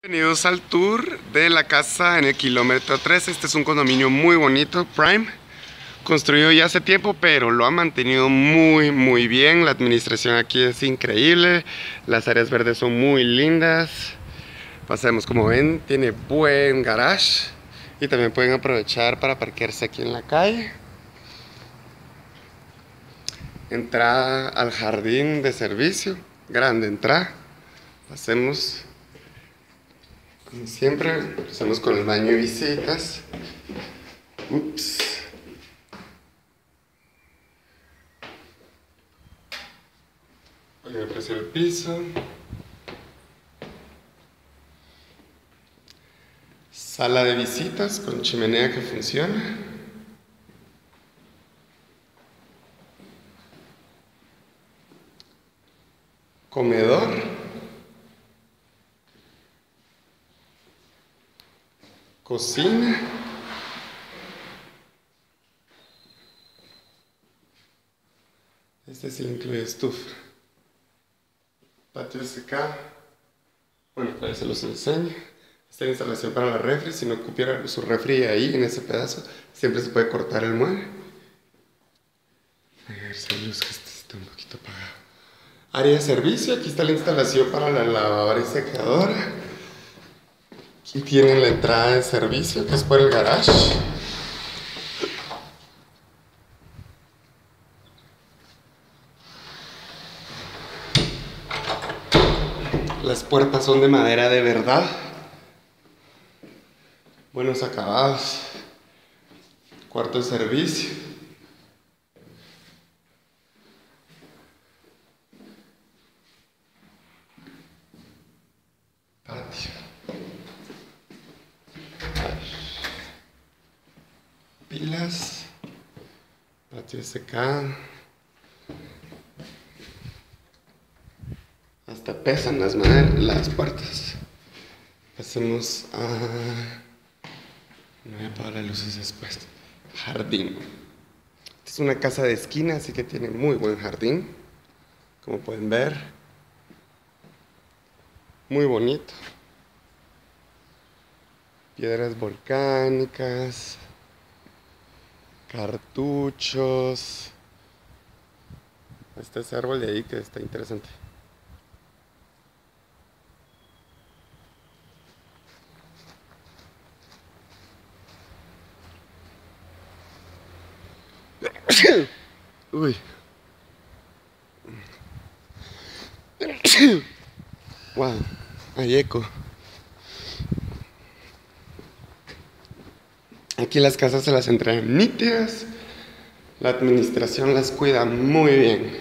Bienvenidos al tour de la casa en el kilómetro 3. Este es un condominio muy bonito, Prime, construido ya hace tiempo, pero lo ha mantenido muy bien. La administración aquí es increíble, las áreas verdes son muy lindas. Pasemos, como ven, tiene buen garage y también pueden aprovechar para parquearse aquí en la calle. Entrada al jardín de servicio, grande entrada. Pasemos. Como siempre, empezamos con el baño y visitas. Ups. Voy a apreciar el piso. Sala de visitas con chimenea que funciona. Comedor. Cocina. Este sí le incluye estufa. Patio secado. Bueno, para eso los enseño. Esta es la instalación para la refri. Si no ocupiera su refri ahí, en ese pedazo, siempre se puede cortar el mueble. A ver si hay luz, que este está un poquito apagado. Área de servicio. Aquí está la instalación para la lavadora y secadora. Aquí tienen la entrada de servicio, que es por el garage. Las puertas son de madera de verdad. Buenos acabados. Cuarto de servicio. Patio. Pilas. Patio secado. Hasta pesan las puertas. Pasemos a... No voy a apagar las luces después. Jardín. Esta es una casa de esquina, así que tiene muy buen jardín. Como pueden ver. Muy bonito. Piedras volcánicas. Cartuchos. Está ese árbol de ahí que está interesante. Uy. Wow, hay eco. Aquí las casas se las entregan nítidas. La administración las cuida muy bien.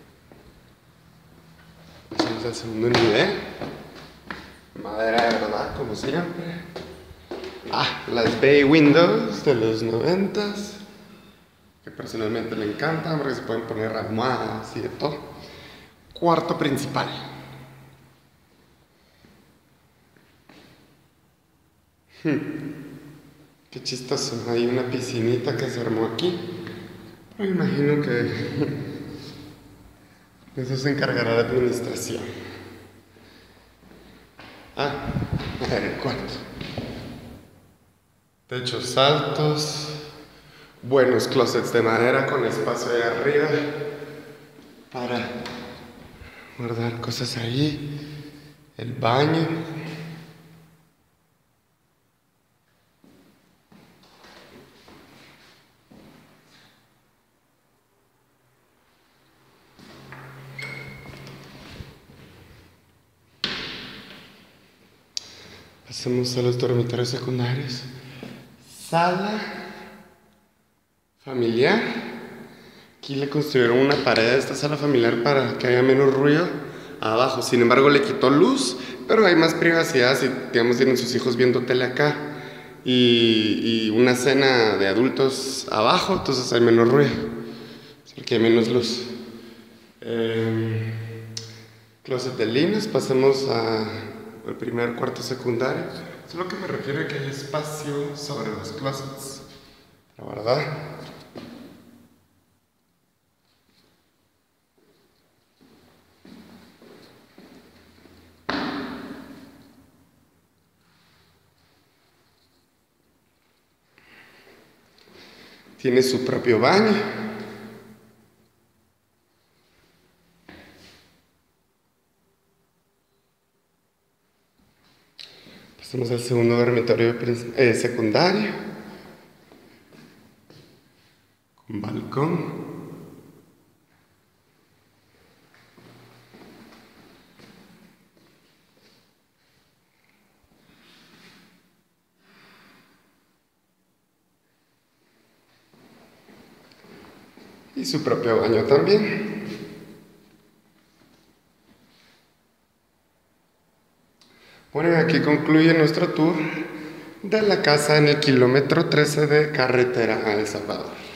Pasamos al segundo nivel. Madera de verdad, como siempre. Las bay windows de los 90s, que personalmente me encantan porque se pueden poner almohadas y de todo. Cuarto principal. Qué chistoso, hay una piscinita que se armó aquí. Pero imagino que de eso se encargará la administración. A ver el cuarto. Techos altos. Buenos closets de madera con espacio ahí arriba para guardar cosas ahí. El baño. Pasemos a los dormitorios secundarios. Sala familiar. Aquí le construyeron una pared a esta sala familiar para que haya menos ruido abajo. Sin embargo, le quitó luz, pero hay más privacidad si, digamos, tienen sus hijos viendo tele acá y una cena de adultos abajo, entonces hay menos ruido, porque hay menos luz. Closet de líneas. Pasemos al primer cuarto secundario. Eso es lo que me refiero a que hay espacio sobre los closets, la verdad. Tiene su propio baño. Pasamos al segundo dormitorio secundario, con balcón. Y su propio baño también. Bueno, aquí concluye nuestro tour de la casa en el kilómetro 13 de carretera a El Salvador.